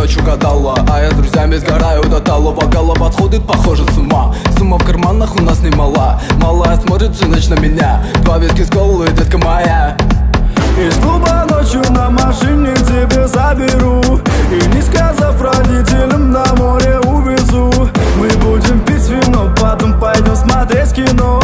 ночью гадала, а я с друзьями сгораю до талого. Голова отходит, похоже, с ума. Сумма в карманах у нас немала. Малая смотрит всю ночь на меня. 2 виски с колой, детка моя. Из клуба ночью на машине тебе заберу, и не сказав родителям, на море увезу. Мы будем пить вино, потом пойдем смотреть кино.